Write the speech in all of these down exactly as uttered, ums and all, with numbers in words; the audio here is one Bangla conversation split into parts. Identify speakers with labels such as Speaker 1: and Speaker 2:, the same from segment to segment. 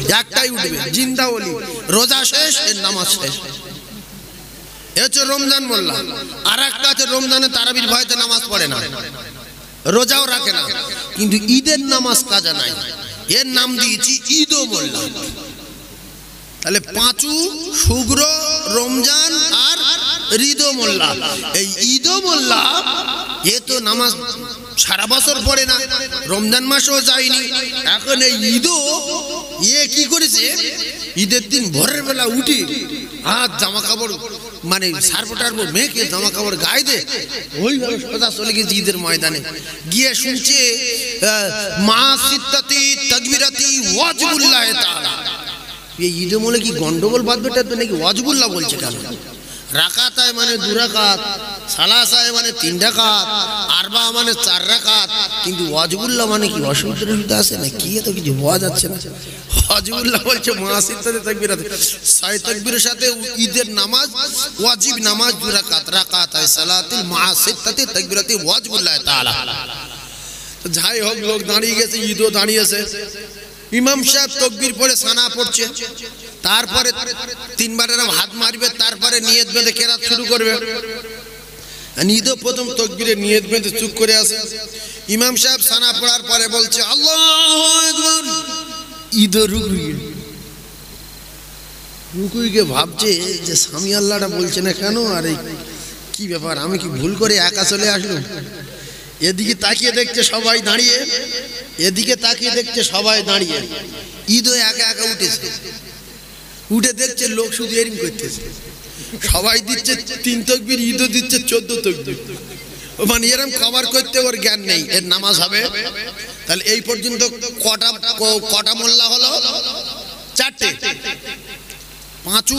Speaker 1: একটাই উঠবে, জিন্দা ওলি। রোজা শেষ, এর নামাজ শেষ। এ হচ্ছে রমজান মোল্লা। আর একটা আছে রমজানে তারাবির ভয়তে নামাজ পড়ে না, রোজাও রাখে না, কিন্তু ঈদের নামাজ কাজা নাই, এর নাম দিয়েছি ঈদও মোল্লা। তাহলে পাঁচু, শুক্র, রমজান আর ঈদও মোল্লা। এই ঈদও মোল্লা এ তো নামাজ সারা বছর পড়ে না, রমজান মাসেও যায়নি। এখন এই ঈদও এ কি করেছে, ঈদের দিন ভোরের বেলা উঠি হাত জামা কাপড় মানে সারপোটার মেয়েকে জামা কাপড় গায়ে দে, ওইভাবে সোজা চলে গেছে ঈদের ময়দানে। গিয়ে শুনছে মা সিত্তাতি তাকবীরাতি ওয়াজিবুল্লাহ তাআলা। এই ঈদে বলে কি গন্ডগোল বাঁধবে টাধবে নাকি? ওয়াজিবুল্লাহ বলছে কেন? রাকাতায় মানে দু রাকাত, সালাসায় মানে তিন রাকাত, আরবা মানে চার রাকাত, কিন্তু ওয়াজিবুল্লাহ মানে কি অসুবিধা সুবিধা আছে না কি? এত কিছু বোঝা যাচ্ছে না। ওয়াজিবুল্লাহ বলছে মা সিত্তাতি তাকবীরাতি, ছয় তাকবীরের সাথে ঈদের নামাজ ওয়াজিব নামাজ দু রাকাত, রাকাতায় সালাতিল মা সিত্তাতি তাকবীরাতি ওয়াজিবুল্লাহ তাআলা। যাই হোক, লোক দাঁড়িয়ে গেছে, ঈদও দাঁড়িয়েছে। ইমাম সাহেব তাকবীর পড়ে সানা পড়ছে, তারপরে তিনবার এরকম হাত মারবে, তারপরে নিয়ত বেঁধে কেরাত শুরু করবে। ঈদও প্রথম তাকবীরে নিয়ত বেঁধে চুপ করে আছে। ইমাম সাহেব সানা পড়ার পরে বলছে আল্লাহু আকবার। ঈদ রুকুই রুকুই কে ভাবছে যে স্বামী আল্লাহটা বলছে না কেন, আর এই কি ব্যাপার, আমি কি ভুল করে একা চলে আসলাম? এদিকে তাকিয়ে দেখছে সবাই দাঁড়িয়ে, এদিকে তাকিয়ে দেখছে সবাই দাঁড়িয়ে। ঈদও একা একা উঠেছে, উঠে দেখছে লোক শুধু এরকম করতেছে, সবাই দিচ্ছে তিন তাকবীর, ঈদও দিচ্ছে চোদ্দ তাকবীর, মানে এরকম কভার করতে ওর জ্ঞান নেই। এর নামাজ হবে। তাহলে এই পর্যন্ত কটা কটা মোল্লা হলো? চারটে। পাঁচু,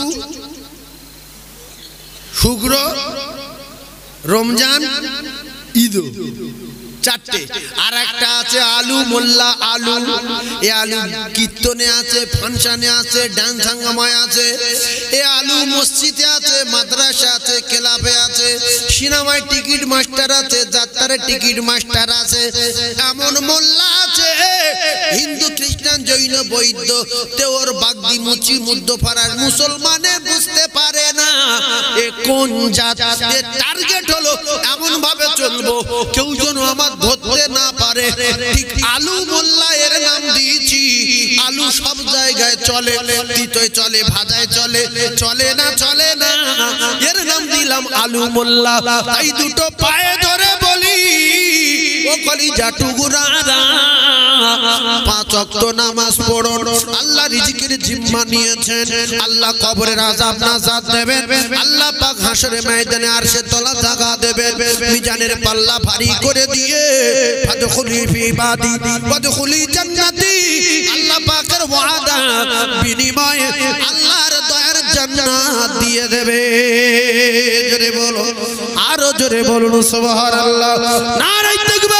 Speaker 1: শুক্র, রমজান, ঈদ, চারটে। আর একটা আছে আলু মোল্লা। আলু এ আলু কীর্তনে আছে, ফাংশনে আছে, ডান্স হাঙ্গামায় আছে। এ আলু মসজিদে আছে, মাদ্রাসা আছে, ক্লাবে আছে, সিনেমায় টিকিট মাস্টার আছে, যাত্রার টিকিট মাস্টার আছে। এমন মোল্লা আছে হিন্দু, খ্রিস্টান, জৈন, বৌদ্ধ, তেওর, বাগদি, মুচি, মুদ্দফারার মুসলমানে বুঝতে পারে না এ কোন জাত। এ টার্গেট হলো এমন ভাবে চলবো কেউ যেন আমার ধরতে না পারে। ঠিক আলু মোল্লা এর নাম দিয়েছি। আলু সব জায়গায় চলে, তিতোয় চলে, ভাজায় চলে, চলে না চলে না, এর নাম দিলাম আলু মোল্লা। তাই দুটো পায়ে ধরে বলি ও কলিজা টুকরারা, পাঁচ ওয়াক্ত নামাজ পড়ুন। আল্লাহ রিজিকের জিম্মা নিয়েছেন, আল্লাহ কবরের আযাব নাজাত দেবেন, আল্লাহ পাক হাশরের ময়দানে আরশে তলা জায়গা দেবেন, মিজানের পাল্লা ভারী করে দিয়ে ফাদখুলি ফি ইবাদি ওয়াদখুলি জান্নাতি। আল্লাহ পাকের ওয়াদা, বিনিময়ে আল্লাহর দয়ার জান্নাত দিয়ে দেবে। জোরে বলো, আরো জোরে বলুন সুবহানাল্লাহ। নারে তাকবীর।